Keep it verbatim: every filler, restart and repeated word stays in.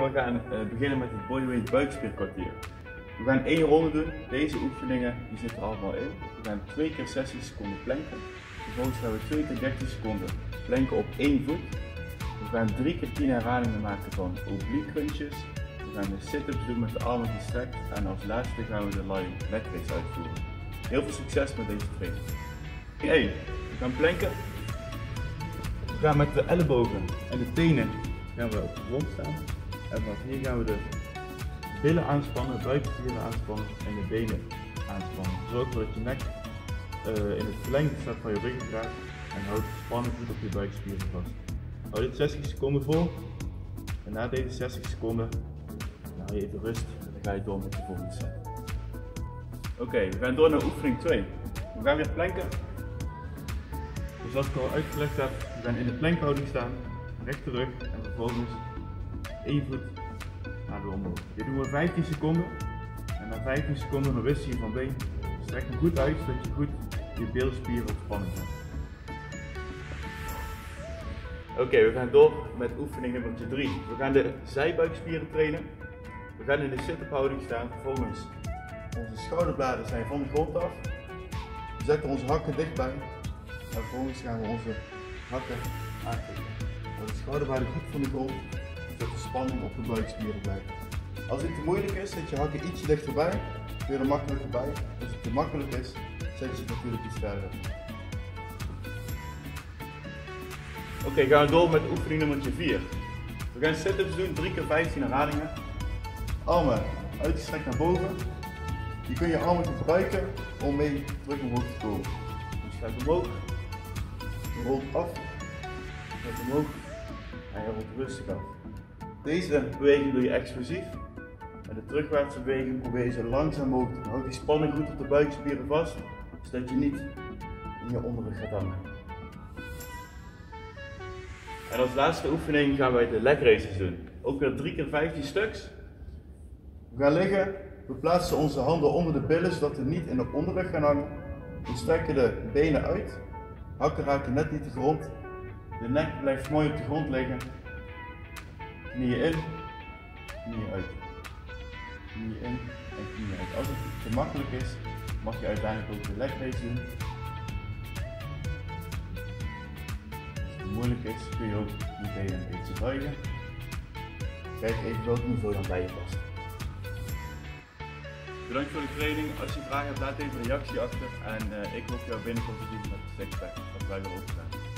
we gaan uh, beginnen met het bodyweight buikspierkwartier. We gaan één ronde doen. Deze oefeningen die zitten er allemaal in. We gaan twee keer zestig seconden planken. Vervolgens gaan we twee keer dertig seconden planken op één voet. We gaan drie keer tien herhalingen maken van oblique crunches. We gaan de sit-ups doen met de armen gestrekt. En als laatste gaan we de lying leg raise uitvoeren. Heel veel succes met deze training. één. We gaan planken. We gaan met de ellebogen en de tenen gaan we op de grond staan. En vanaf hier gaan we de billen aanspannen, de buikspieren aanspannen en de benen aanspannen. Zorg ervoor dat je nek uh, in het verlengde staat van je ruggengraat en houd de spanning goed op je buikspieren vast. Hou dit zestig seconden vol en na deze zestig seconden dan hou je even rust en dan ga je door met de volgende set. Oké, okay, we gaan door naar oefening twee. We gaan weer planken. Dus zoals ik al uitgelegd heb, we gaan in de plankhouding staan, rechte rug en vervolgens één voet naar de omhoog. Dit doen we vijftien seconden en na vijftien seconden dan wissel je van been. Strek hem goed uit zodat je goed je bilspieren op spanning hebt. Oké, okay, we gaan door met oefening nummer drie. We gaan de zijbuikspieren trainen. We gaan in de sit-up houding staan. Vervolgens onze schouderbladen zijn van de grond af. We zetten onze hakken dichtbij. En vervolgens gaan we onze hakken aantikken. De schouderbladen goed van de grond, zodat de spanning op de buikspieren blijft. Als dit te moeilijk is, zet je hakken ietsje dichterbij, kun je er makkelijker bij. Als het te makkelijk is, zet je het natuurlijk iets verder. Oké, okay, gaan we door met oefening nummer vier. We gaan sit-ups doen, drie keer vijftien herhalingen. Armen uitgestrekt naar boven. Je kunt je armen gebruiken om mee terug omhoog te komen. Dus je gaat omhoog, je rolt af, je gaat omhoog en je rolt rustig af. Deze beweging doe je explosief. En de terugwaartse beweging probeer je zo langzaam mogelijk te doen. Houd die spanning goed op de buikspieren vast, zodat je niet in je onderrug gaat hangen. En als laatste oefening gaan wij de leg raises doen. Ook weer drie keer vijftien stuks. We gaan liggen, we plaatsen onze handen onder de billen zodat we niet in de onderrug gaan hangen. We strekken de benen uit, hakken raken net niet de grond. De nek blijft mooi op de grond liggen. Knieën in, knieën uit. Knieën in en knieën uit. Als het te makkelijk is, mag je uiteindelijk ook de leg raise doen. Als het moeilijk is, kun je ook meteen een beetje buigen. Kijk even welk niveau dan bij je past. Bedankt voor de training. Als je vragen hebt, laat even een reactie achter. En uh, ik hoop jou binnenkort te zien met de sixpack dat wij weer opstaan.